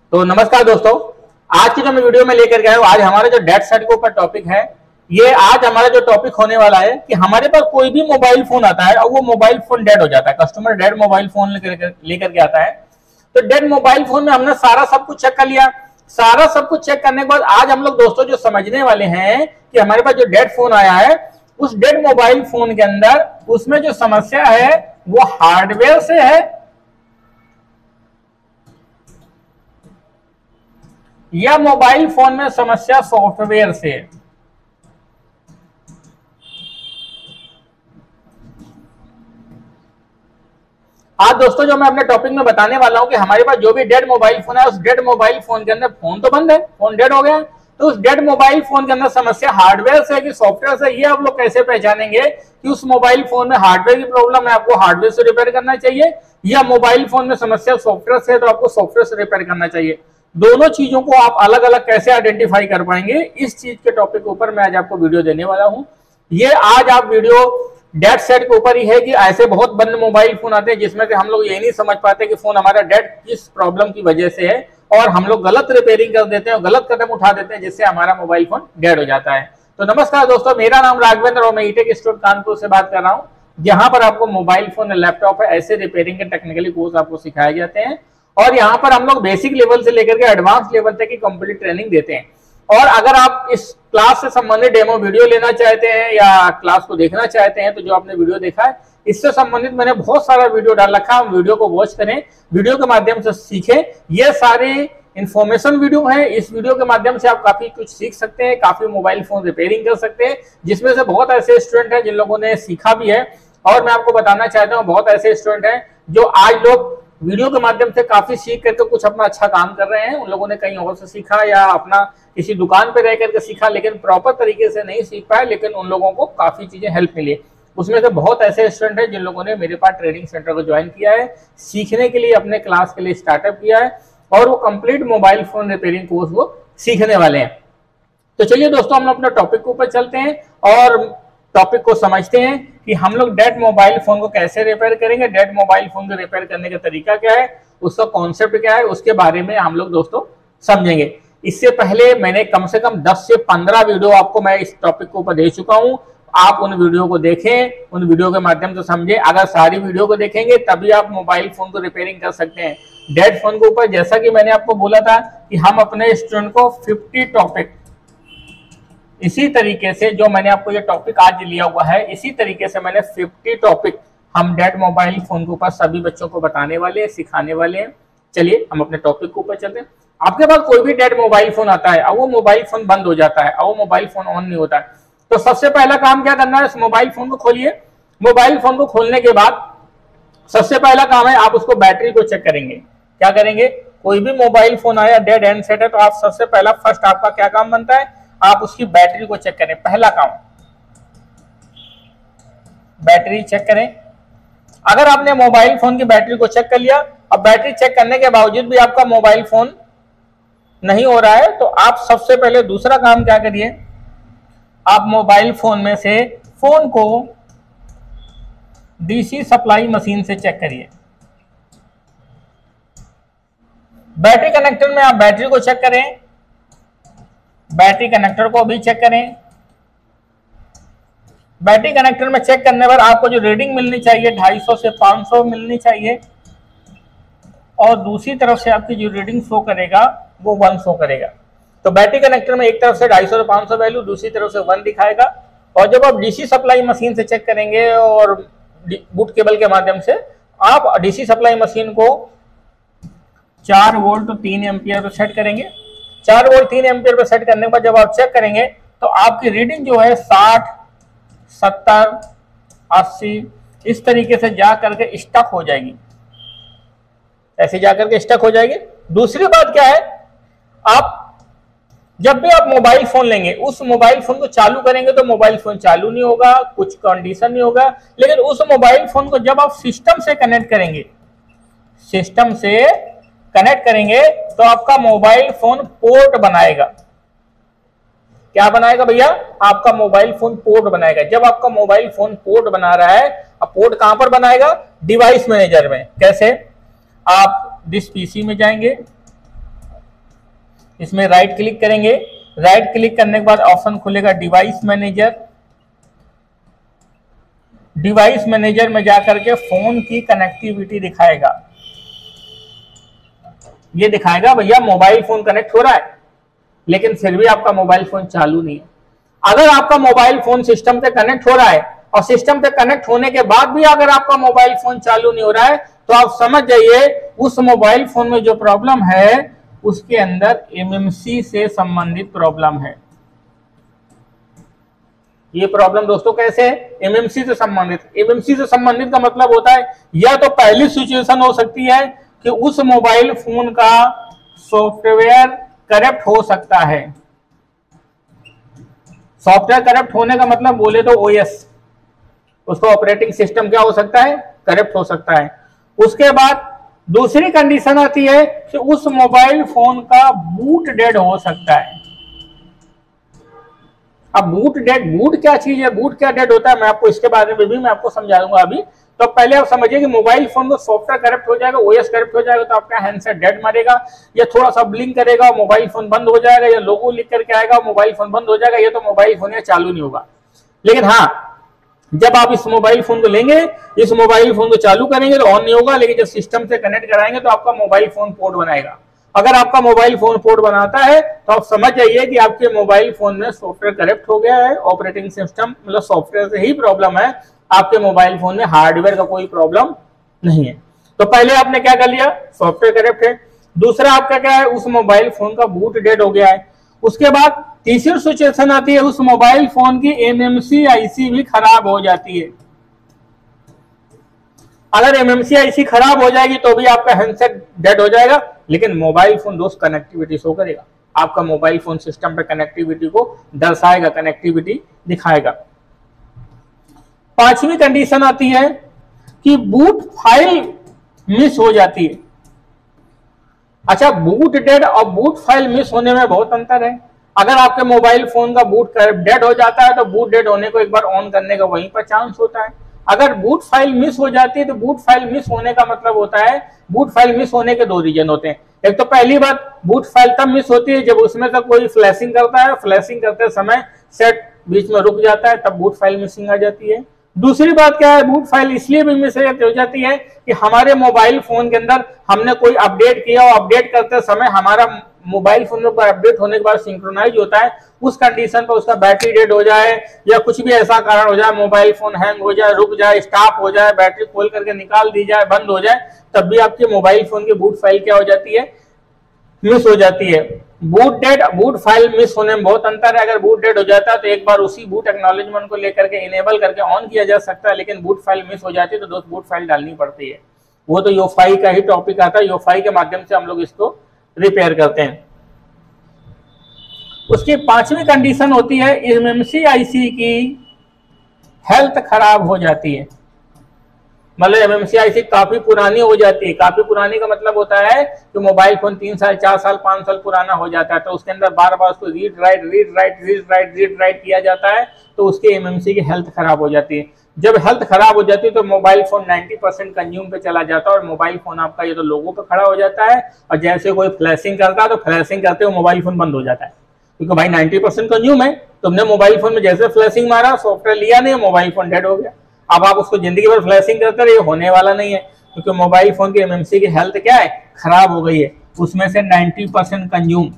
तो नमस्कार दोस्तों, आज की जो मैं वीडियो में लेकर गया हूँ, आज हमारा जो डेड सेट के ऊपर टॉपिक है, ये आज हमारा जो टॉपिक होने वाला है कि हमारे पास कोई भी मोबाइल फोन आता है और वो मोबाइल फोन डेड हो जाता है। कस्टमर डेड मोबाइल फोन लेकर के आता है, तो डेड मोबाइल फोन में हमने सारा सब कुछ चेक कर लिया। सारा सब कुछ चेक करने के बाद आज हम लोग दोस्तों जो समझने वाले हैं कि हमारे पास जो डेड फोन आया है, उस डेड मोबाइल फोन के अंदर उसमें जो समस्या है वो हार्डवेयर से है या मोबाइल फोन में समस्या सॉफ्टवेयर से है। आज दोस्तों जो मैं अपने टॉपिक में बताने वाला हूं कि हमारे पास जो भी डेड मोबाइल फोन है, उस डेड मोबाइल फोन के अंदर फोन तो बंद है, फोन डेड हो गया, तो उस डेड मोबाइल फोन के अंदर समस्या हार्डवेयर से है कि सॉफ्टवेयर से, ये आप लोग कैसे पहचानेंगे कि उस मोबाइल फोन में हार्डवेयर की प्रॉब्लम है, आपको हार्डवेयर से रिपेयर करना चाहिए, या मोबाइल फोन में समस्या सॉफ्टवेयर से है तो आपको सॉफ्टवेयर से रिपेयर करना चाहिए। दोनों चीजों को आप अलग अलग कैसे आइडेंटिफाई कर पाएंगे, इस चीज के टॉपिक के ऊपर मैं आज आपको वीडियो देने वाला हूं। ये आज आप वीडियो डेड सेट के ऊपर ही है कि ऐसे बहुत बंद मोबाइल फोन आते हैं जिसमें से हम लोग ये नहीं समझ पाते कि फोन हमारा डेड किस प्रॉब्लम की वजह से है, और हम लोग गलत रिपेयरिंग कर देते हैं और गलत कदम उठा देते हैं जिससे हमारा मोबाइल फोन डेड हो जाता है। तो नमस्कार दोस्तों, मेरा नाम राघवेंद्र और मैं ईटेक इंस्टीट्यूट कानपुर से बात कर रहा हूँ, जहां पर आपको मोबाइल फोन, लैपटॉप है, ऐसे रिपेयरिंग के टेक्निकली कोर्स आपको सिखाए जाते हैं, और यहाँ पर हम लोग बेसिक लेवल से लेकर के एडवांस लेवल तक की कंप्लीट ट्रेनिंग देते हैं। और अगर आप इस क्लास से संबंधित डेमो वीडियो लेना चाहते हैं या क्लास को देखना चाहते हैं, तो जो आपने वीडियो देखा है इससे संबंधित मैंने बहुत सारा वीडियो डाल रखा है, वीडियो को वॉच करें, वीडियो के माध्यम से सीखें। ये सारे इंफॉर्मेशन वीडियो है, इस वीडियो के माध्यम से आप काफी कुछ सीख सकते हैं, काफी मोबाइल फोन रिपेयरिंग कर सकते हैं, जिसमें से बहुत ऐसे स्टूडेंट हैं जिन लोगों ने सीखा भी है। और मैं आपको बताना चाहता हूँ, बहुत ऐसे स्टूडेंट हैं जो आज लोग वीडियो के माध्यम से काफी सीख करके कुछ अपना अच्छा काम कर रहे हैं। उन लोगों ने कहीं और से सीखा या अपना किसी दुकान पे रह करके सीखा, लेकिन प्रॉपर तरीके से नहीं सीख पाए, लेकिन उन लोगों को काफी चीजें हेल्प मिली। उसमें से बहुत ऐसे स्टूडेंट हैं जिन लोगों ने मेरे पास ट्रेनिंग सेंटर को ज्वाइन किया है, सीखने के लिए, अपने क्लास के लिए स्टार्टअप किया है, और वो complete mobile phone repairing course वो सीखने वाले हैं। तो चलिए दोस्तों, हम अपने टॉपिक के ऊपर चलते हैं और टॉपिक को समझते हैं कि हम लोग डेड मोबाइल फोन को कैसे रिपेयर करेंगे, डेड मोबाइल फोन को रिपेयर करने का तरीका क्या है, उसका कॉन्सेप्ट क्या है, उसके बारे में हम लोग दोस्तों समझेंगे। इससे पहले मैंने कम से कम 10 से 15 वीडियो आपको मैं इस टॉपिक के ऊपर दे चुका हूं। आप उन वीडियो को देखें, उन वीडियो के माध्यम से समझें। अगर सारी वीडियो को देखेंगे तभी आप मोबाइल फोन को रिपेयरिंग कर सकते हैं। डेड फोन के ऊपर जैसा कि मैंने आपको बोला था कि हम अपने स्टूडेंट को 50 टॉपिक, इसी तरीके से जो मैंने आपको ये टॉपिक आज लिया हुआ है, इसी तरीके से मैंने 50 टॉपिक हम डेड मोबाइल फोन के ऊपर सभी बच्चों को बताने वाले हैं, सिखाने वाले हैं। चलिए हम अपने टॉपिक के ऊपर चलते हैं। आपके पास कोई भी डेड मोबाइल फोन आता है और वो मोबाइल फोन बंद हो जाता है और वो मोबाइल फोन ऑन नहीं होता है, तो सबसे पहला काम क्या करना है, इस मोबाइल फोन को खोलिए। मोबाइल फोन को खोलने के बाद सबसे पहला काम है, आप उसको बैटरी को चेक करेंगे। क्या करेंगे, कोई भी मोबाइल फोन आया डेड एंड सेट है, तो आप सबसे पहला फर्स्ट आपका क्या काम बनता है, आप उसकी बैटरी को चेक करें। पहला काम, बैटरी चेक करें। अगर आपने मोबाइल फोन की बैटरी को चेक कर लिया और बैटरी चेक करने के बावजूद भी आपका मोबाइल फोन नहीं हो रहा है, तो आप सबसे पहले दूसरा काम क्या करिए, आप मोबाइल फोन में से फोन को डीसी सप्लाई मशीन से चेक करिए। बैटरी कनेक्टर में आप बैटरी को चेक करें, बैटरी कनेक्टर को भी चेक करें। बैटरी कनेक्टर में चेक करने पर आपको जो रीडिंग मिलनी चाहिए 250 से 500 मिलनी चाहिए, और दूसरी तरफ से आपकी जो रीडिंग शो करेगा वो 1 शो करेगा। तो बैटरी कनेक्टर में एक तरफ से 250 से 500 वैल्यू, दूसरी तरफ से 1 दिखाएगा। और जब आप डीसी सप्लाई मशीन से चेक करेंगे और बूट केबल के माध्यम से, आप डीसी सप्लाई मशीन को 4 वोल्ट 3 एम्पियर पर सेट करेंगे। 4 वोल्ट 3 एम्पियर पर सेट करने के बाद जब आप चेक करेंगे तो आपकी रीडिंग जो है 60, 70, 80 इस तरीके से जा करके स्टक हो जाएगी, ऐसे जा करके स्टक हो जाएगी। दूसरी बात क्या है, आप जब भी आप मोबाइल फोन लेंगे, उस मोबाइल फोन को चालू करेंगे तो मोबाइल फोन चालू नहीं होगा, कुछ कंडीशन नहीं होगा। लेकिन उस मोबाइल फोन को जब आप सिस्टम से कनेक्ट करेंगे, सिस्टम से कनेक्ट करेंगे तो आपका मोबाइल फोन पोर्ट बनाएगा। क्या बनाएगा भैया, आपका मोबाइल फोन पोर्ट बनाएगा। जब आपका मोबाइल फोन पोर्ट बना रहा है, अब पोर्ट कहां पर बनाएगा, डिवाइस मैनेजर में। कैसे, आप दिस पीसी में जाएंगे, इसमें राइट क्लिक करेंगे। राइट क्लिक करने के बाद ऑप्शन खुलेगा डिवाइस मैनेजर। डिवाइस मैनेजर में जाकर के फोन की कनेक्टिविटी दिखाएगा। ये दिखाएगा भैया मोबाइल फोन कनेक्ट हो रहा है, लेकिन फिर भी आपका मोबाइल फोन चालू नहीं है। अगर आपका मोबाइल फोन सिस्टम से कनेक्ट हो रहा है और सिस्टम से कनेक्ट होने के बाद भी अगर आपका मोबाइल फोन चालू नहीं हो रहा है, तो आप समझ जाइए उस मोबाइल फोन में जो प्रॉब्लम है उसके अंदर एमएमसी से संबंधित प्रॉब्लम है। ये प्रॉब्लम दोस्तों कैसे है? एमएमसी से संबंधित। एमएमसी से संबंधित का मतलब होता है या तो पहली सिचुएशन हो सकती है कि उस मोबाइल फोन का सॉफ्टवेयर करप्ट हो सकता है। सॉफ्टवेयर करप्ट होने का मतलब बोले तो ओएस, उसका ऑपरेटिंग सिस्टम क्या हो सकता है? करप्ट हो सकता है। उसके बाद दूसरी कंडीशन आती है कि उस मोबाइल फोन का बूट डेड हो सकता है। अब बूट क्या चीज है, बूट क्या डेड होता है, मैं आपको इसके बारे में भी मैं आपको समझा दूंगा अभी। तो पहले आप समझिए कि मोबाइल फोन को सॉफ्टवेयर करप्ट हो जाएगा, ओएस करप्ट हो जाएगा, तो आपका हैंडसेट डेड मरेगा, या थोड़ा सा ब्लिंक करेगा मोबाइल फोन बंद हो जाएगा, या लोगो लिख करके आएगा मोबाइल फोन बंद हो जाएगा, ये तो मोबाइल फोन या चालू नहीं होगा। लेकिन हाँ, जब आप इस मोबाइल फोन को लेंगे, इस मोबाइल फोन को चालू करेंगे तो ऑन नहीं होगा, लेकिन जब सिस्टम से कनेक्ट कराएंगे तो आपका मोबाइल फोन पोर्ट बनाएगा। अगर आपका मोबाइल फोन पोर्ट बनाता है तो आप समझ जाइए कि आपके मोबाइल फोन में सॉफ्टवेयर करप्ट हो गया है, ऑपरेटिंग सिस्टम मतलब सॉफ्टवेयर से ही प्रॉब्लम है, आपके मोबाइल फोन में हार्डवेयर का कोई प्रॉब्लम नहीं है। तो पहले आपने क्या कर लिया? सॉफ्टवेयर करप्ट है। दूसरा आपका क्या है? उस मोबाइल फोन का बूट डेड हो गया है। उसके बाद तीसरी सिचुएशन आती है, उस मोबाइल फोन की एमएमसी आईसी भी खराब हो जाती है। अगर एमएमसी आईसी खराब हो जाएगी तो भी आपका हैंडसेट डेड हो जाएगा, लेकिन मोबाइल फोन दोस्त कनेक्टिविटी शो करेगा। आपका मोबाइल फोन सिस्टम पे कनेक्टिविटी को दर्शाएगा, कनेक्टिविटी दिखाएगा। पांचवी कंडीशन आती है कि बूट फाइल मिस हो जाती है। अच्छा, बूट डेड और बूट फाइल मिस होने में बहुत अंतर है। अगर आपके मोबाइल फोन का बूट डेड हो जाता है तो बूट डेड होने को एक बार ऑन करने का वहीं पर चांस होता है। अगर बूट फाइल मिस हो जाती है तो बूट फाइल मिस होने का मतलब होता है, बूट फाइल मिस होने के दो रीजन होते हैं। एक तो पहली बात, बूट फाइल तब मिस होती है जब उसमें से कोई फ्लैशिंग करता है, फ्लैशिंग करते समय सेट बीच में रुक जाता है, तब बूट फाइल मिसिंग आ जाती है। दूसरी बात क्या है, बूट फाइल इसलिए भी मिस हो जाती है कि हमारे मोबाइल फोन के अंदर हमने कोई अपडेट किया और अपडेट करते समय हमारा मोबाइल फोन में अपडेट होने के बाद सिंक्रोनाइज होता है, उस कंडीशन पर उसका बैटरी डेड हो जाए या कुछ भी ऐसा कारण हो जाए, मोबाइल फोन हैंग हो जाए, रुक जाए, स्टॉप हो जाए, बैटरी खोल करके निकाल दी जाए, बंद हो जाए, तब भी आपके मोबाइल फोन की बूट फाइल क्या हो जाती है? मिस हो जाती है। Boot dead boot file miss होने में बहुत अंतर है। अगर बूट डेड हो जाता है तो एक बार उसी बूट एक्नॉलेजमेंट को लेकर के इनेबल करके ऑन किया जा सकता है, लेकिन बूट फाइल मिस हो जाती है तो दोस्त बूट फाइल डालनी पड़ती है। वो तो योफाई का ही टॉपिक आता है, योफाई के माध्यम से हम लोग इसको रिपेयर करते हैं। उसकी पांचवी कंडीशन होती है एमएमसी आईसी की हेल्थ खराब हो जाती है। मतलब एमएमसी आईसी काफी पुरानी हो जाती है। काफी पुरानी का मतलब होता है कि मोबाइल फोन 3 साल 4 साल 5 साल पुराना हो जाता है, तो उसके अंदर बार बार उसको रीड राइट किया जाता है, तो उसके एमएमसी की हेल्थ खराब हो जाती है। जब हेल्थ खराब हो जाती है तो मोबाइल फोन 90% कंज्यूम पे चला जाता है और मोबाइल फोन आपका ये तो लोगों पे खड़ा हो जाता है, और जैसे कोई फ्लैशिंग करता है तो फ्लैशिंग करते हुए मोबाइल फोन बंद हो जाता है, क्योंकि भाई 90% कंज्यूम है। तुमने मोबाइल फोन में जैसे फ्लैशिंग मारा, सॉफ्टवेयर लिया नहीं, मोबाइल फोन डेड हो गया। अब आप उसको जिंदगी भर फ्लैशिंग करते रहे, होने वाला नहीं है, क्योंकि मोबाइल फोन की एमएमसी की हेल्थ क्या है? खराब हो गई है। उसमें से 90% कंज्यूम,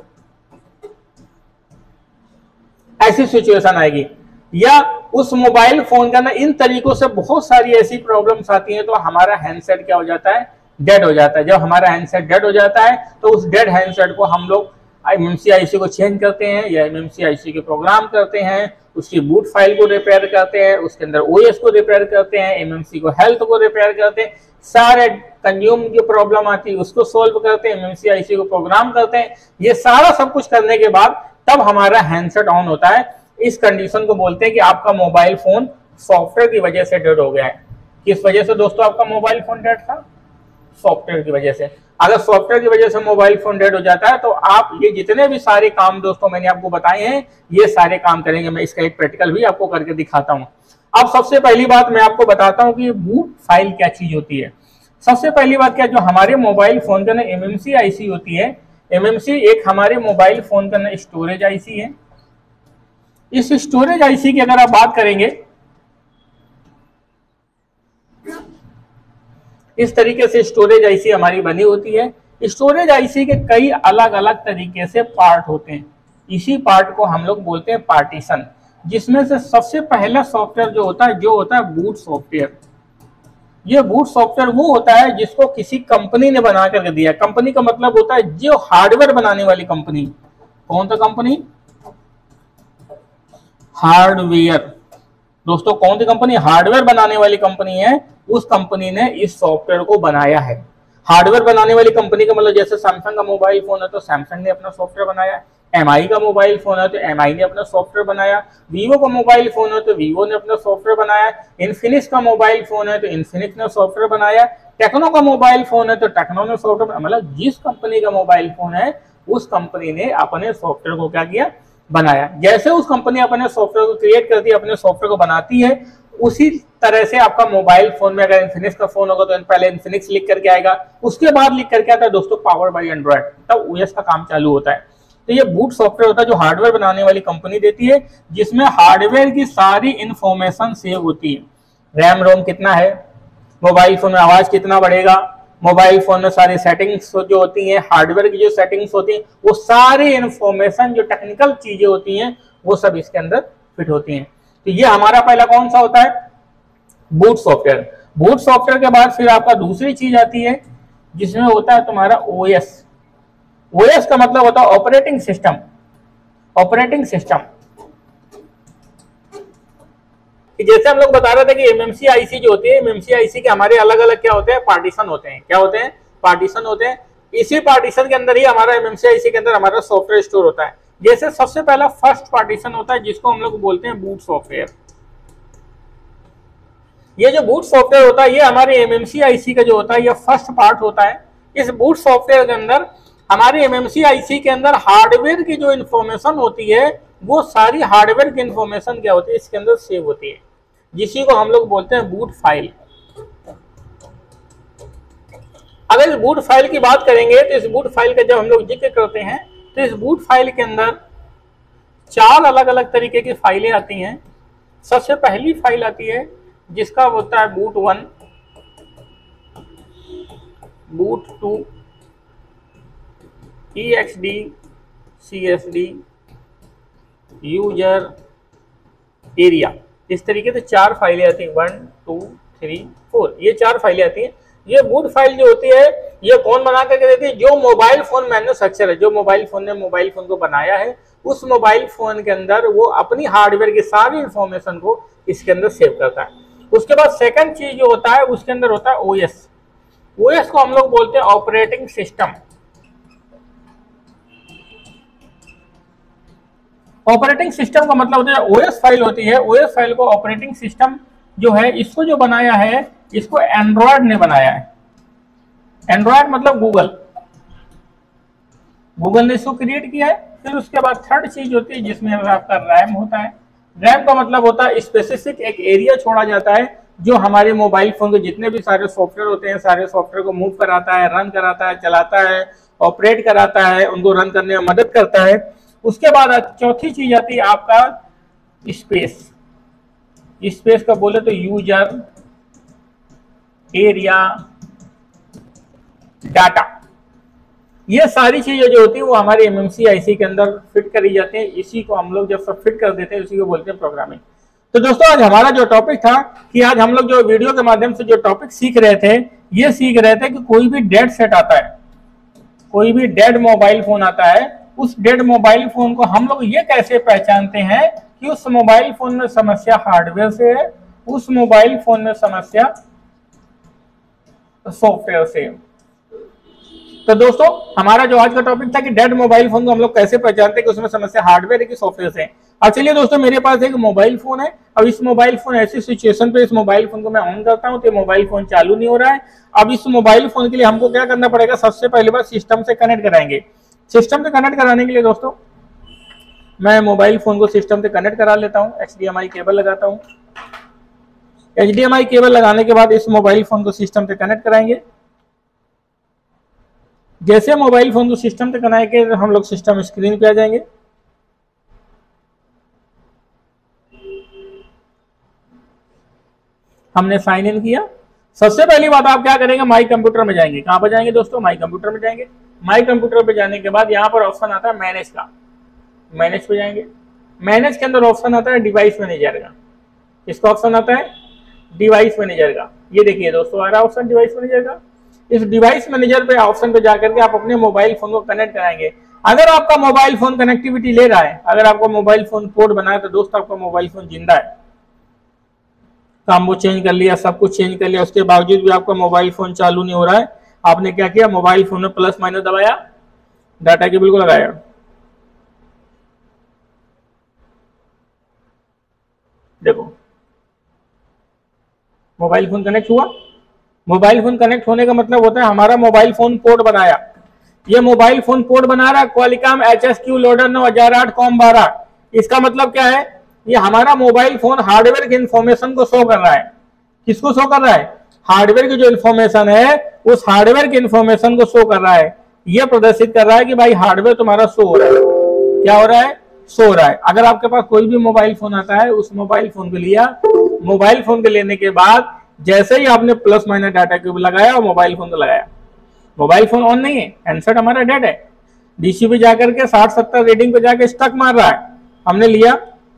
ऐसी सिचुएशन आएगी। या उस मोबाइल फोन का ना इन तरीकों से बहुत सारी ऐसी प्रॉब्लम्स आती हैं, तो हमारा हैंडसेट क्या हो जाता है? डेड हो जाता है। जब हमारा हैंडसेट डेड हो जाता है तो उस डेड हैंडसेट को हम लोग एमएमसी आईसी को चेंज करते हैं या एमएमसी आईसी के प्रोग्राम करते हैं, उसकी बूट फाइल को रिपेयर करते हैं, उसके अंदर ओएस को रिपेयर करते हैं, एमएमसी को हेल्थ को रिपेयर करते हैं, सारे कंज्यूम की प्रॉब्लम आती है उसको सोल्व करते हैं, एमएमसी आईसी को प्रोग्राम करते हैं। ये सारा सब कुछ करने के बाद तब हमारा हैंडसेट ऑन होता है। इस कंडीशन को बोलते हैं कि आपका मोबाइल फोन सॉफ्टवेयर की वजह से डेड हो गया है। किस वजह से दोस्तों आपका मोबाइल फोन डेड था? सॉफ्टवेयर की वजह से। अगर सॉफ्टवेयर की वजह से मोबाइल फोन डेड हो जाता है तो आप ये जितने भी सारे काम दोस्तों मैंने आपको बताए हैं, ये सारे काम करेंगे। मैं इसका एक प्रैक्टिकल भी आपको करके दिखाता हूं। अब सबसे पहली बात मैं आपको बताता हूं कि बूट फाइल क्या चीज होती है। सबसे पहली बात क्या, जो हमारे मोबाइल फोन का ना एमएमसी आईसी होती है, एमएमसी एक हमारे मोबाइल फोन का स्टोरेज आईसी है। इस स्टोरेज आईसी की अगर आप बात करेंगे, इस तरीके से स्टोरेज आईसी हमारी बनी होती है। स्टोरेज आईसी के कई अलग अलग तरीके से पार्ट होते हैं, इसी पार्ट को हम लोग बोलते हैं पार्टीशन, जिसमें से सबसे पहला सॉफ्टवेयर जो होता है बूट सॉफ्टवेयर। ये बूट सॉफ्टवेयर वो होता है जिसको किसी कंपनी ने बना करके दिया। कंपनी का मतलब होता है जो हार्डवेयर बनाने वाली कंपनी। कौन सा कंपनी? हार्डवेयर। दोस्तों कौन सी कंपनी? हार्डवेयर बनाने वाली कंपनी है, उस कंपनी ने इस सॉफ्टवेयर को बनाया है। हार्डवेयर बनाने वाली कंपनी का मतलब जैसे सैमसंग का मोबाइल फोन है तो सैमसंग ने अपना सॉफ्टवेयर बनाया, एमआई का मोबाइल फोन है तो एमआई ने अपना सॉफ्टवेयर बनाया, वीवो का मोबाइल फोन है तो वीवो ने अपना सॉफ्टवेयर बनाया, इन्फिनिक्स का मोबाइल फोन है तो इन्फिनिक्स ने सॉफ्टवेयर बनाया, टेक्नो का मोबाइल फोन है तो टेक्नो ने सॉफ्टवेयर, मतलब जिस कंपनी का मोबाइल फोन है उस कंपनी ने अपने सॉफ्टवेयर को क्या किया? बनाया। जैसे उस कंपनी अपने सॉफ्टवेयर को क्रिएट करती है, अपने सॉफ्टवेयर को बनाती है, उसी तरह से आपका मोबाइल फोन में अगर इन्फिनिक्स का फोन होगा तो पहले इन्फिनिक्स लिख करके आएगा, उसके बाद लिख करके आता है दोस्तों पावर बाय एंड्रॉइड, तब ओएस का काम चालू होता है। तो ये बूट सॉफ्टवेयर होता है जो हार्डवेयर बनाने वाली कंपनी देती है, जिसमें हार्डवेयर की सारी इंफॉर्मेशन सेव होती है। रैम रोम कितना है, मोबाइल फोन में आवाज कितना बढ़ेगा, मोबाइल फोन में सारी सेटिंग्स जो होती हैं, हार्डवेयर की जो सेटिंग्स होती हैं, वो सारी इंफॉर्मेशन जो टेक्निकल चीजें होती हैं वो सब इसके अंदर फिट होती हैं। तो ये हमारा पहला कौन सा होता है? Boot software. बूट सॉफ्टवेयर के बाद फिर आपका दूसरी चीज आती है जिसमें होता है तुम्हारा ओएस। ओएस का मतलब होता है ऑपरेटिंग सिस्टम। ऑपरेटिंग सिस्टम जैसे हम लोग बता रहे थे कि एमएमसी आईसी जो होती है, एमएमसी आईसी के हमारे अलग अलग क्या होते हैं? पार्टीशन होते हैं। क्या होते हैं? पार्टीशन होते हैं। इसी पार्टीशन के अंदर ही हमारा एमएमसी आईसी के अंदर हमारा सॉफ्टवेयर स्टोर होता है। जैसे सबसे पहला फर्स्ट पार्टीशन होता है जिसको हम लोग बोलते हैं बूट सॉफ्टवेयर। ये जो बूट सॉफ्टवेयर होता है ये हमारे एमएमसी आईसी का जो होता है ये फर्स्ट पार्ट होता है। इस बूट सॉफ्टवेयर के अंदर हमारे एमएमसी आईसी के अंदर हार्डवेयर की जो इंफॉर्मेशन होती है वो सारी हार्डवेयर की इंफॉर्मेशन क्या होती है? इसके अंदर सेव होती है, जिसी को हम लोग बोलते हैं बूट फाइल। अगर इस बूट फाइल की बात करेंगे तो इस बूट फाइल का जब हम लोग जिक्र करते हैं तो इस बूट फाइल के अंदर 4 अलग अलग तरीके की फाइलें आती हैं। सबसे पहली फाइल आती है जिसका होता है boot 1, boot 2, EXD, CSD, user, area. इस तरीके से 4 फाइलें आती हैं, 1, 2, 3, 4, ये 4 फाइलें आती हैं। ये बूट फाइल जो होती है ये कौन बना करके देती है? जो मोबाइल फोन मैन्युफैक्चरर है, जो मोबाइल फोन ने मोबाइल फोन को बनाया है, उस मोबाइल फोन के अंदर वो अपनी हार्डवेयर की सारी इंफॉर्मेशन को इसके अंदर सेव करता है। उसके बाद सेकंड चीज जो होता है उसके अंदर होता है ओएस। ओएस को हम लोग बोलते हैं ऑपरेटिंग सिस्टम। ऑपरेटिंग सिस्टम का मतलब होता है ओएस फाइल होती है। ओएस फाइल को ऑपरेटिंग सिस्टम जो है इसको जो बनाया है इसको एंड्रॉयड ने बनाया है। एंड्रॉयड मतलब गूगल, गूगल ने इसको क्रिएट किया है। फिर उसके बाद थर्ड चीज होती है जिसमें आपका रैम होता है। रैम का मतलब होता है स्पेसिफिक एक एरिया छोड़ा जाता है जो हमारे मोबाइल फोन के जितने भी सारे सॉफ्टवेयर होते हैं सारे सॉफ्टवेयर को मूव कराता है, रन कराता है, चलाता है, ऑपरेट कराता है, उनको रन करने में मदद करता है। उसके बाद चौथी चीज आती है आपका स्पेस। स्पेस का बोले तो यूजर, एरिया, डाटा, ये सारी चीजें जो होती है वो हमारे एमएमसी आईसी के अंदर फिट करी जाती है। इसी को हम लोग जब सब फिट कर देते हैं उसी को बोलते हैं प्रोग्रामिंग। तो दोस्तों आज हमारा जो टॉपिक था कि आज हम लोग जो वीडियो के माध्यम से जो टॉपिक सीख रहे थे ये सीख रहे थे कि कोई भी डेड सेट आता है, कोई भी डेड मोबाइल फोन आता है, उस डेड मोबाइल फोन को हम लोग ये कैसे पहचानते हैं कि उस मोबाइल फोन में समस्या हार्डवेयर से है, उस मोबाइल फोन में समस्या सॉफ्टवेयर से। तो दोस्तों हमारा जो आज का टॉपिक था कि डेड मोबाइल फोन को हम लोग कैसे पहचानते हैं कि उसमें समस्या हार्डवेयर की सॉफ्टवेयर से। अब चलिए दोस्तों मेरे पास एक मोबाइल फोन है। अब इस मोबाइल फोन ऐसी सिचुएशन पे इस मोबाइल फोन को मैं ऑन करता हूं तो मोबाइल फोन चालू नहीं हो रहा है। अब इस मोबाइल फोन के लिए हमको क्या करना पड़ेगा? सबसे पहले बार सिस्टम से कनेक्ट कराएंगे। सिस्टम से कनेक्ट कराने के लिए दोस्तों मैं मोबाइल फोन को सिस्टम से कनेक्ट करा लेता हूँ। HDMI केबल लगाता हूँ। HDMI केबल लगाने के बाद इस मोबाइल फोन को सिस्टम से कनेक्ट कराएंगे। जैसे मोबाइल फोन को सिस्टम तक कनेक्ट के हम लोग सिस्टम स्क्रीन पे आ जाएंगे। हमने साइन इन किया। सबसे पहली बात आप क्या करेंगे, माई कंप्यूटर में जाएंगे। कहां पर जाएंगे दोस्तों, माई कंप्यूटर में जाएंगे। माई कंप्यूटर पे जाने के बाद यहाँ पर ऑप्शन आता है मैनेज का, मैनेज पे जाएंगे। मैनेज के अंदर ऑप्शन आता है डिवाइस मैनेजर का। इसका ऑप्शन आता है डिवाइस मैनेजर का। ये देखिए दोस्तों आ रहा है ऑप्शन डिवाइस मैनेजर का। इस डिवाइस मैनेजर पे ऑप्शन पे जाकर के आप अपने मोबाइल फोन को कनेक्ट कराएंगे। अगर आपका मोबाइल फोन कनेक्टिविटी ले रहा है, अगर आपका मोबाइल फोन पोर्ट बना है, तो दोस्तों आपका मोबाइल फोन जिंदा है। काम वो चेंज कर लिया, सब कुछ चेंज कर लिया, उसके बावजूद भी आपका मोबाइल फोन चालू नहीं हो रहा है। आपने क्या किया, मोबाइल फोन में प्लस माइनस दबाया, डाटा केबल को लगाया, देखो मोबाइल फोन कनेक्ट हुआ। मोबाइल फोन कनेक्ट होने का मतलब होता है हमारा मोबाइल फोन पोर्ट बनाया। ये मोबाइल फोन पोर्ट बना रहा है क्वालिकॉम HSQ लोडर 9008 कॉम 12। इसका मतलब क्या है, ये हमारा मोबाइल फोन हार्डवेयर की इंफॉर्मेशन को शो कर रहा है। किसको शो कर रहा है, हार्डवेयर की जो इंफॉर्मेशन है उस हार्डवेयर की इंफॉर्मेशन को शो कर रहा है। ये प्रदर्शित कर रहा है कि भाई हार्डवेयर तुम्हारा शो हो रहा है। क्या हो रहा है, शो हो रहा है। अगर आपके पास कोई भी मोबाइल फोन आता है, उस मोबाइल फोन को लिया, मोबाइल फोन के लेने के बाद जैसे ही आपने प्लस माइनस डाटा क्यूब लगाया और मोबाइल फोन को लगाया, मोबाइल फोन ऑन नहीं है, हैंडसेट हमारा डेड है। डीसी पे जाकर के 60-70 रीडिंग पे जाके स्टक मार रहा है। हमने लिया,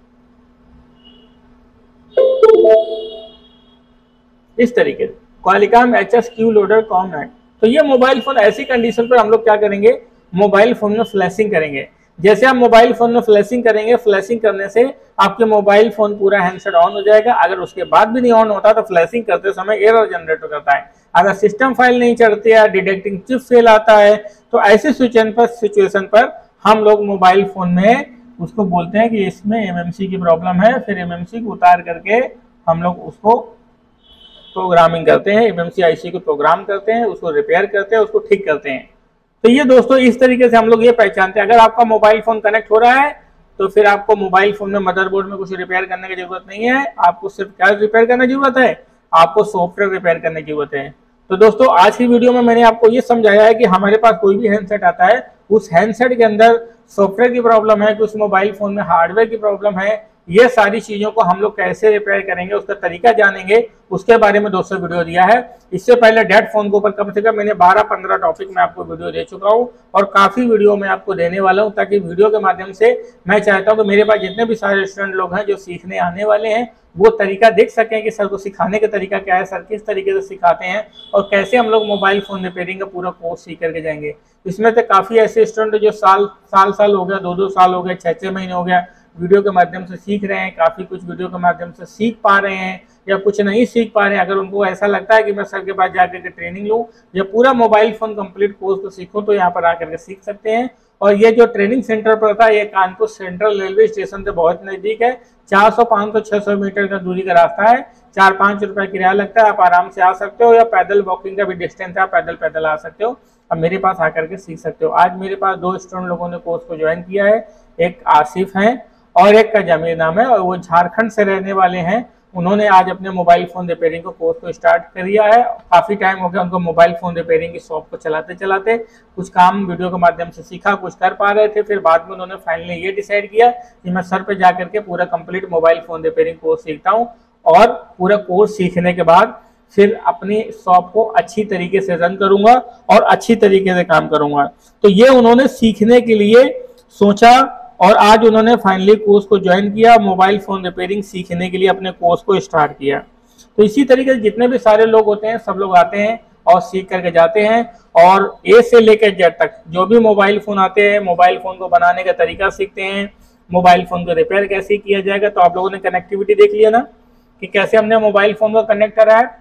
इस तरीके से क्वालिकॉम HSQ लोडर कॉम 9। तो ये मोबाइल फोन ऐसी कंडीशन पर हम लोग क्या करेंगे, मोबाइल फोन में फ्लैशिंग करेंगे। जैसे आप मोबाइल फोन में फ्लैशिंग करेंगे, फ्लैशिंग करने से आपके मोबाइल फोन पूरा हैंडसेट ऑन हो जाएगा। अगर उसके बाद भी नहीं ऑन होता तो फ्लैशिंग करते समय एरर जनरेट करता है। अगर सिस्टम फाइल नहीं चढ़ती है, डिटेक्टिंग चिप फेल आता है, तो ऐसे सिचुएशन पर हम लोग मोबाइल फोन में उसको बोलते हैं कि इसमें MMC की प्रॉब्लम है। फिर MMC को उतार करके हम लोग उसको प्रोग्रामिंग करते हैं, MMC IC को प्रोग्राम करते हैं, उसको रिपेयर करते हैं, उसको ठीक करते हैं। तो ये दोस्तों इस तरीके से हम लोग ये पहचानते हैं। अगर आपका मोबाइल फोन कनेक्ट हो रहा है तो फिर आपको मोबाइल फोन में मदरबोर्ड में कुछ रिपेयर करने की जरूरत नहीं है। आपको सिर्फ क्या रिपेयर करने की जरूरत है, आपको सॉफ्टवेयर रिपेयर करने की जरूरत है। तो दोस्तों आज की वीडियो में मैंने आपको ये समझाया है कि हमारे पास कोई भी हैंडसेट आता है, उस हैंडसेट के अंदर सॉफ्टवेयर की प्रॉब्लम है कि उस मोबाइल फोन में हार्डवेयर की प्रॉब्लम है। ये सारी चीजों को हम लोग कैसे रिपेयर करेंगे, उसका तरीका जानेंगे, उसके बारे में दोस्तों वीडियो दिया है। इससे पहले डेड फोन के ऊपर कम से कम मैंने 12-15 टॉपिक में आपको वीडियो दे चुका हूं और काफी वीडियो में आपको देने वाला हूं, ताकि वीडियो के माध्यम से मैं चाहता हूं कि मेरे पास जितने भी सारे स्टूडेंट लोग हैं जो सीखने आने वाले हैं, वो तरीका देख सकें कि सर को सिखाने का तरीका क्या है, सर किस तरीके से सिखाते हैं और कैसे हम लोग मोबाइल फोन रिपेयरिंग का पूरा कोर्स सीख करके जाएंगे। इसमें तो काफी ऐसे स्टूडेंट जो साल हो गया, 2-2 साल हो गए, 6-6 महीने हो गया, वीडियो के माध्यम से सीख रहे हैं। काफी कुछ वीडियो के माध्यम से सीख पा रहे हैं या कुछ नहीं सीख पा रहे हैं। अगर उनको ऐसा लगता है कि मैं सर के पास जाकर के ट्रेनिंग लूं या पूरा मोबाइल फोन कंप्लीट कोर्स को सीखूं, तो यहाँ पर आकर के सीख सकते हैं। और ये जो ट्रेनिंग सेंटर पर था, ये कानपुर सेंट्रल रेलवे स्टेशन से बहुत नजदीक है। 400, 500, 600 मीटर का दूरी का रास्ता है। 4-5 रुपए किराया लगता है। आप आराम से आ सकते हो, या पैदल वॉकिंग का भी डिस्टेंस है, आप पैदल आ सकते हो। अब मेरे पास आकर के सीख सकते हो। आज मेरे पास 2 स्टूडेंट लोगों ने कोर्स को ज्वाइन किया है, एक आसिफ है और एक का जमीर नाम है, और वो झारखंड से रहने वाले हैं। उन्होंने आज अपने मोबाइल फोन रिपेयरिंग को कोर्स को स्टार्ट कर दिया है। काफी टाइम हो गया उनको मोबाइल फोन रिपेयरिंग की शॉप को चलाते चलाते। कुछ काम वीडियो के माध्यम से सीखा, कुछ कर पा रहे थे, फिर बाद में उन्होंने फाइनली ये डिसाइड किया कि मैं सर पे जाकर के पूरा complete mobile phone repairing course सीखता हूँ, और पूरा कोर्स सीखने के बाद फिर अपनी शॉप को अच्छी तरीके से रन करूंगा और अच्छी तरीके से काम करूंगा। तो ये उन्होंने सीखने के लिए सोचा और आज उन्होंने फाइनली कोर्स को ज्वाइन किया, मोबाइल फोन रिपेयरिंग सीखने के लिए अपने कोर्स को स्टार्ट किया। तो इसी तरीके से जितने भी सारे लोग होते हैं, सब लोग आते हैं और सीख करके जाते हैं, और ए से लेकर जेड तक जो भी मोबाइल फोन आते हैं, मोबाइल फोन को बनाने का तरीका सीखते हैं, मोबाइल फोन को रिपेयर कैसे किया जाएगा। तो आप लोगों ने कनेक्टिविटी देख लिया ना कि कैसे हमने मोबाइल फोन को कनेक्ट करा है।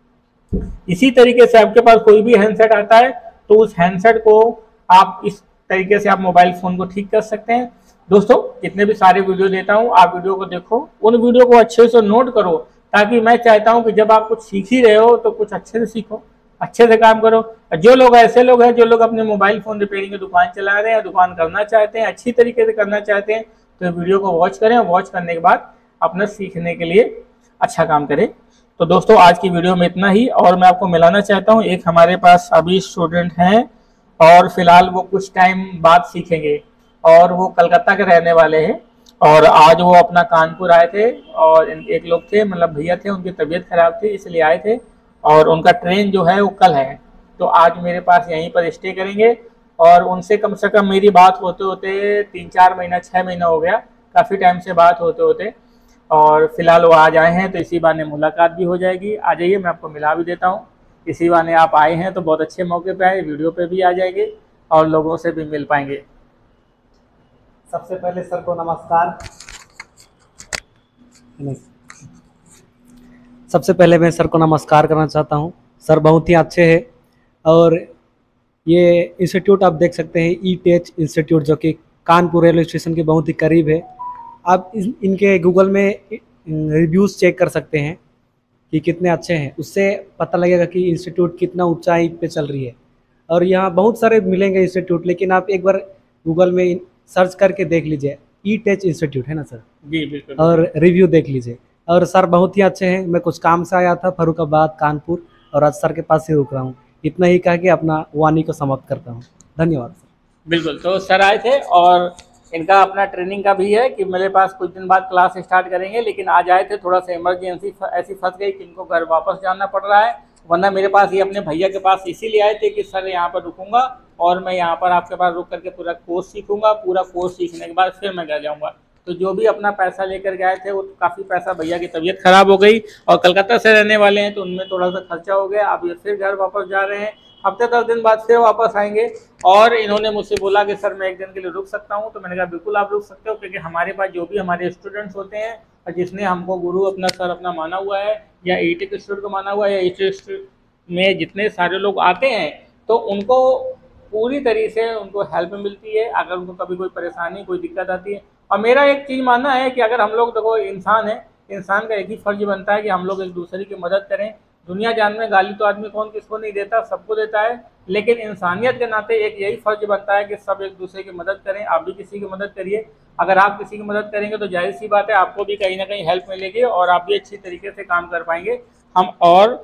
इसी तरीके से आपके पास कोई भी हैंडसेट आता है तो उस हैंडसेट को आप इस तरीके से आप मोबाइल फोन को ठीक कर सकते हैं। दोस्तों जितने भी सारे वीडियो देता हूं, आप वीडियो को देखो, उन वीडियो को अच्छे से नोट करो, ताकि मैं चाहता हूं कि जब आप कुछ सीख ही रहे हो तो कुछ अच्छे से सीखो, अच्छे से काम करो। जो लोग ऐसे लोग हैं जो लोग अपने मोबाइल फोन रिपेयरिंग की दुकान चला रहे हैं, दुकान करना चाहते हैं, अच्छी तरीके से करना चाहते हैं, तो वीडियो को वॉच करें। वॉच करने के बाद अपना सीखने के लिए अच्छा काम करें। तो दोस्तों आज की वीडियो में इतना ही, और मैं आपको मिलाना चाहता हूँ, एक हमारे पास अभी स्टूडेंट हैं और फिलहाल वो कुछ टाइम बाद सीखेंगे। और वो कलकत्ता के रहने वाले हैं और आज वो अपना कानपुर आए थे और एक लोग थे, मतलब भैया थे, उनकी तबीयत खराब थी इसलिए आए थे और उनका ट्रेन जो है वो कल है, तो आज मेरे पास यहीं पर स्टे करेंगे। और उनसे कम से कम मेरी बात होते होते 3-4 महीना 6 महीना हो गया, काफ़ी टाइम से बात होते होते। और फिलहाल वो आज आए हैं तो इसी बहाने मुलाकात भी हो जाएगी। आ जाइए, मैं आपको मिला भी देता हूँ। इसी बहाने आप आए हैं तो बहुत अच्छे मौके पे आए, वीडियो पे भी आ जाएंगे और लोगों से भी मिल पाएंगे। सबसे पहले सर को नमस्कार। सबसे पहले मैं सर को नमस्कार करना चाहता हूँ। सर बहुत ही अच्छे हैं और ये इंस्टीट्यूट आप देख सकते हैं ई-टेच इंस्टीट्यूट, जो कि कानपुर रेलवे स्टेशन के बहुत ही करीब है। आप इनके गूगल में रिव्यूज़ चेक कर सकते हैं कि कितने अच्छे हैं, उससे पता लगेगा कि इंस्टीट्यूट कितना ऊंचाई पे चल रही है। और यहाँ बहुत सारे मिलेंगे इंस्टीट्यूट, लेकिन आप एक बार गूगल में सर्च करके देख लीजिए, ई-टेच इंस्टीट्यूट है ना सर जी बिल्कुल, और रिव्यू देख लीजिए। और सर बहुत ही अच्छे हैं। मैं कुछ काम से आया था फर्रुखाबाद कानपुर और आज सर के पास ही रुक रहा हूँ। इतना ही कह के अपना वाणी को समाप्त करता हूँ। धन्यवाद सर। बिल्कुल। तो सर आए थे और इनका अपना ट्रेनिंग का भी है कि मेरे पास कुछ दिन बाद क्लास स्टार्ट करेंगे, लेकिन आज आए थे, थोड़ा सा इमरजेंसी ऐसी फंस गई कि इनको घर वापस जाना पड़ रहा है। वरना मेरे पास ये अपने भैया के पास इसीलिए आए थे कि सर यहाँ पर रुकूंगा और मैं यहाँ पर आपके पास रुक करके पूरा कोर्स सीखूंगा। पूरा कोर्स सीखने के बाद फिर मैं घर जाऊँगा। तो जो भी अपना पैसा लेकर गए थे वो काफ़ी पैसा, भैया की तबीयत खराब हो गई और कलकत्ता से रहने वाले हैं तो उनमें थोड़ा सा खर्चा हो गया। अब ये फिर घर वापस जा रहे हैं, हफ्ते 10 दिन बाद फिर वापस आएंगे। और इन्होंने मुझसे बोला कि सर मैं एक दिन के लिए रुक सकता हूँ, तो मैंने कहा बिल्कुल आप रुक सकते हो, क्योंकि हमारे पास जो भी हमारे स्टूडेंट्स होते हैं और जिसने हमको गुरु अपना सर अपना माना हुआ है या ई-टेच इंस्टीट्यूट को माना हुआ है या ई-टेच इंस्टीट्यूट में जितने सारे लोग आते हैं तो उनको पूरी तरीके से उनको हेल्प मिलती है अगर उनको कभी कोई परेशानी कोई दिक्कत आती है। और मेरा एक चीज़ मानना है कि अगर हम लोग, देखो इंसान है, इंसान का एक ही फर्ज बनता है कि हम लोग एक दूसरे की मदद करें। दुनिया जान में गाली तो आदमी कौन किसको नहीं देता, सबको देता है, लेकिन इंसानियत के नाते एक यही फर्ज बनता है कि सब एक दूसरे की मदद करें। आप भी किसी की मदद करिए। अगर आप किसी की मदद करेंगे तो जाहिर सी बात है आपको भी कहीं ना कहीं हेल्प मिलेगी और आप भी अच्छी तरीके से काम कर पाएंगे। हम और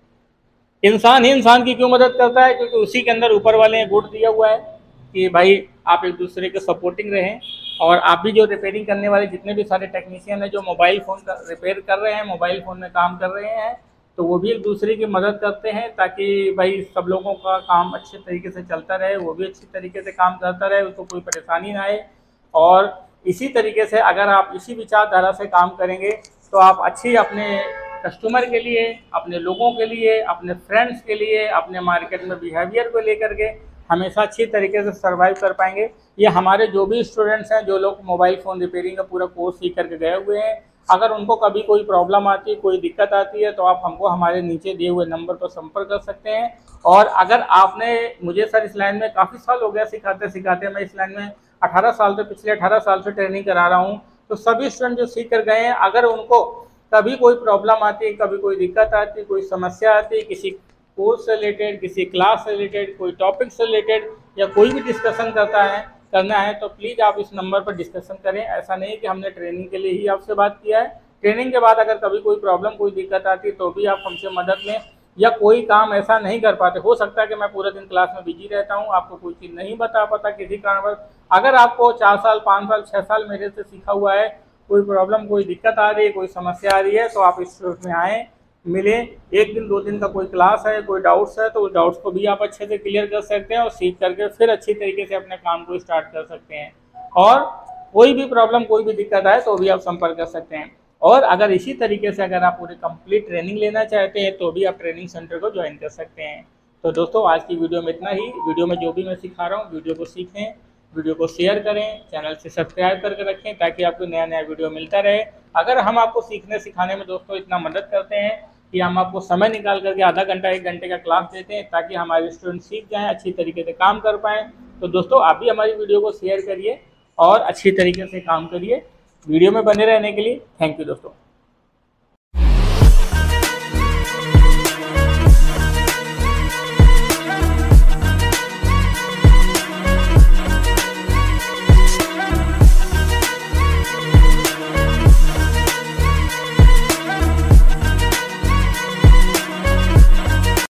इंसान ही इंसान की क्यों मदद करता है, क्योंकि उसी के अंदर ऊपर वाले ने गुण दिया हुआ है कि भाई आप एक दूसरे के सपोर्टिंग रहें। और आप भी जो रिपेयरिंग करने वाले जितने भी सारे टेक्नीशियन हैं जो मोबाइल फ़ोन का रिपेयर कर रहे हैं, मोबाइल फ़ोन में काम कर रहे हैं, तो वो भी एक दूसरे की मदद करते हैं ताकि भाई सब लोगों का काम अच्छे तरीके से चलता रहे, वो भी अच्छी तरीके से काम करता रहे, उसको कोई परेशानी ना आए। और इसी तरीके से अगर आप इसी विचारधारा से काम करेंगे तो आप अच्छी अपने कस्टमर के लिए, अपने लोगों के लिए, अपने फ्रेंड्स के लिए, अपने मार्केट में बिहेवियर को लेकर के हमेशा अच्छी तरीके से सर्वाइव कर पाएंगे। ये हमारे जो भी स्टूडेंट्स हैं, जो लोग मोबाइल फ़ोन रिपेयरिंग का पूरा कोर्स सीख करके गए हुए हैं, अगर उनको कभी कोई प्रॉब्लम आती है, कोई दिक्कत आती है, तो आप हमको हमारे नीचे दिए हुए नंबर पर संपर्क कर सकते हैं। और अगर आपने मुझे सर इस लाइन में काफ़ी साल हो गया सिखाते सिखाते, मैं इस लाइन में 18 साल से, पिछले 18 साल से ट्रेनिंग करा रहा हूँ, तो सभी स्टूडेंट जो सीख कर गए हैं, अगर उनको कभी कोई प्रॉब्लम आती है, कभी कोई दिक्कत आती है, कोई समस्या आती है, किसी कोर्स से रिलेटेड, किसी क्लास से रिलेटेड, कोई टॉपिक से रिलेटेड या कोई भी डिस्कशन करना है तो प्लीज़ आप इस नंबर पर डिस्कशन करें। ऐसा नहीं कि हमने ट्रेनिंग के लिए ही आपसे बात किया है, ट्रेनिंग के बाद अगर कभी कोई प्रॉब्लम कोई दिक्कत आती है तो भी आप हमसे मदद लें। या कोई काम ऐसा नहीं कर पाते, हो सकता है कि मैं पूरे दिन क्लास में बिजी रहता हूँ, आपको कोई चीज़ नहीं बता पाता किसी कारणवश, अगर आपको 4 साल 5 साल 6 साल मेरे से सीखा हुआ है, कोई प्रॉब्लम कोई दिक्कत आ रही है, कोई समस्या आ रही है, तो आप इंस्टीट्यूट में आएँ, मिलें। 1 दिन 2 दिन का कोई क्लास है, कोई डाउट्स है तो उस डाउट्स को भी आप अच्छे से क्लियर कर सकते हैं और सीख करके फिर अच्छी तरीके से अपने काम को स्टार्ट कर सकते हैं। और कोई भी प्रॉब्लम कोई भी दिक्कत आए तो भी आप संपर्क कर सकते हैं। और अगर इसी तरीके से अगर आप पूरी कंप्लीट ट्रेनिंग लेना चाहते हैं तो भी आप ट्रेनिंग सेंटर को ज्वाइन कर सकते हैं। तो दोस्तों आज की वीडियो में इतना ही। वीडियो में जो भी मैं सिखा रहा हूँ वीडियो को सीखें, वीडियो को शेयर करें, चैनल से सब्सक्राइब करके रखें ताकि आपको नया नया वीडियो मिलता रहे। अगर हम आपको सीखने सिखाने में दोस्तों इतना मदद करते हैं कि हम आपको समय निकाल करके आधा घंटा 1 घंटे का क्लास देते हैं ताकि हमारे स्टूडेंट सीख जाएँ, अच्छी तरीके से काम कर पाएँ, तो दोस्तों आप भी हमारी वीडियो को शेयर करिए और अच्छी तरीके से काम करिए। वीडियो में बने रहने के लिए थैंक यू दोस्तों।